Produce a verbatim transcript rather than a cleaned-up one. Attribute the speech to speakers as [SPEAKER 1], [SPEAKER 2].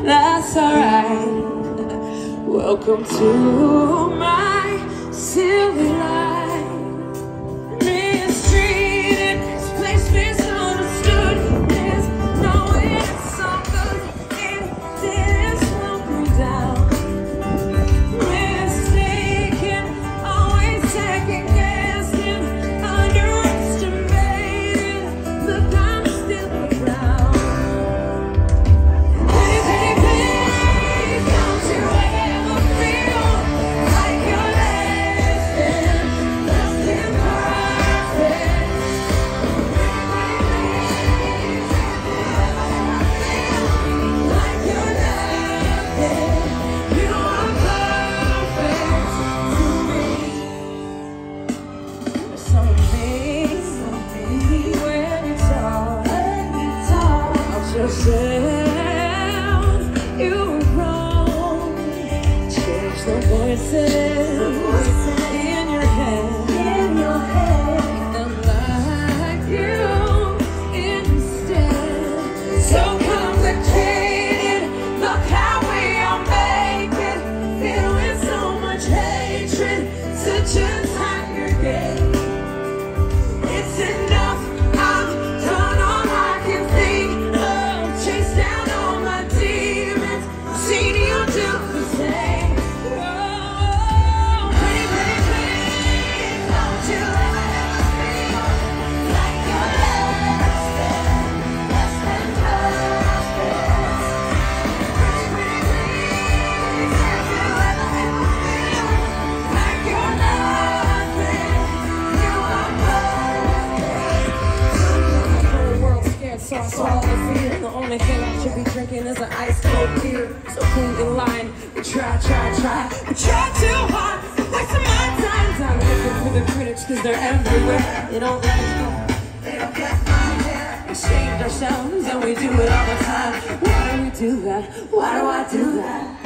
[SPEAKER 1] that's alright. Welcome to my silly life. Mistreated, this place misunderstood. There's no way it's so good. It didn't slow me down. Mistaken, always second guessing, underestimated. Look, I'm still around. Baby, please, don't you ever feel like you're less than, less than perfect. Like you're nothing, you are perfect to me. There's something when you talk about yourself, you're wrong. Change the voices in your head. And like you instead. So complicated, look how we all make it. Filled with so much hatred, such a tiger game. It's enough, I've done all I can think of. Chased down all my demons, seen you do the same. Oh, baby, please, don't you ever feel like you're less than, less than perfect. Pretty, pretty, please, don't you ever ever feel like you're nothing, you are perfect. The whole world's scared, so I swallow the fear. The only thing I should be drinking is an ice cold beer. So clean in line, we try, try, try. We try too hard, wasting my time. Time looking for the critics, cause they're everywhere. They don't let us go, they don't get my hair. We saved ourselves and we do it all the time. Why do we do that? Why do I do that?